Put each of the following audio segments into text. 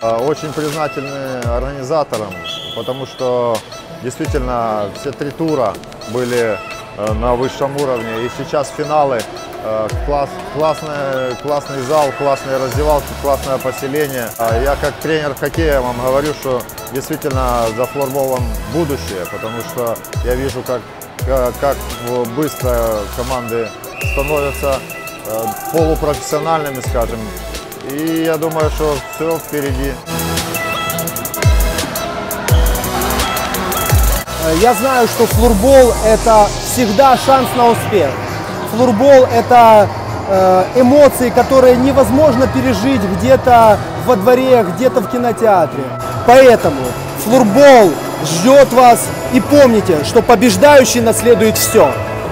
Очень признательны организаторам, потому что действительно все 3 тура были на высшем уровне. И сейчас финалы. Классный зал, классные раздевалки, классное поселение. Я как тренер хоккея вам говорю, что действительно за флорболом будущее, потому что я вижу, как быстро команды становятся полупрофессиональными, скажем. И я думаю, что все впереди. Я знаю, что флорбол – это всегда шанс на успех. Флорбол – это эмоции, которые невозможно пережить где-то во дворе, где-то в кинотеатре. Поэтому флорбол ждет вас, и помните, что побеждающий наследует все.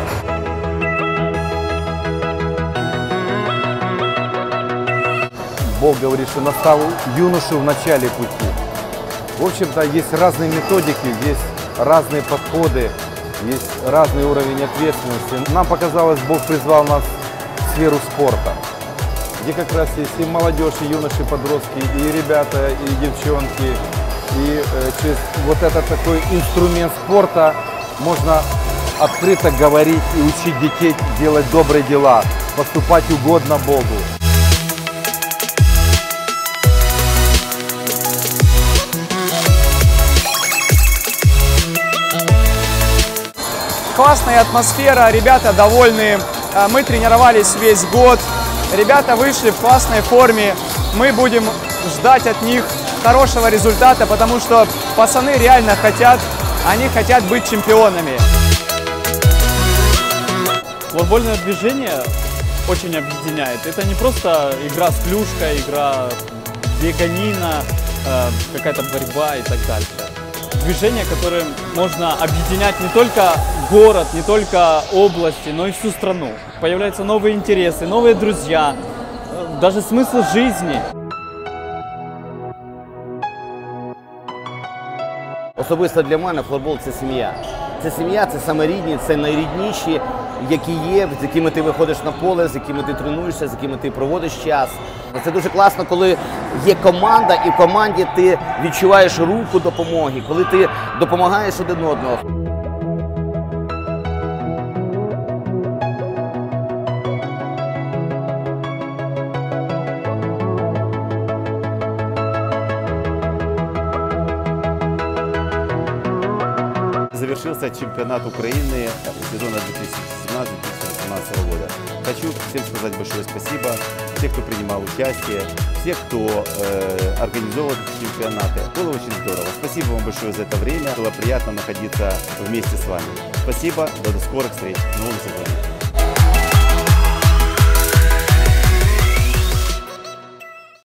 Бог говорит, что настал юношу в начале пути. В общем-то, есть разные методики, есть разные подходы, есть разный уровень ответственности. Нам показалось, Бог призвал нас в сферу спорта, где как раз есть и молодежь, и юноши, подростки, и ребята, и девчонки. И через вот этот такой инструмент спорта можно открыто говорить и учить детей делать добрые дела, поступать угодно Богу. Классная атмосфера, ребята довольны, мы тренировались весь год, ребята вышли в классной форме, мы будем ждать от них хорошего результата, потому что пацаны реально хотят, они хотят быть чемпионами. Флорбольное движение очень объединяет. Это не просто игра с клюшкой, игра беганина, какая-то борьба и так дальше. Движение, которым можно объединять не только город, не только области, но и всю страну. Появляются новые интересы, новые друзья, даже смысл жизни. Особисто для мене флорбол – це сім'я. Це сім'я, це саме рідні, це найрідніші, які є, з якими ти виходиш на поле, з якими ти тренуєшся, з якими ти проводиш час. Це дуже класно, коли є команда, і в команді ти відчуваєш руку допомоги, коли ти допомагаєш один одному. Завершился чемпионат Украины сезона 2017-2018 года. Хочу всем сказать большое спасибо, всем, кто принимал участие, всех, кто организовывал чемпионаты. Было очень здорово. Спасибо вам большое за это время. Было приятно находиться вместе с вами. Спасибо, до скорых встреч в новом сезоне.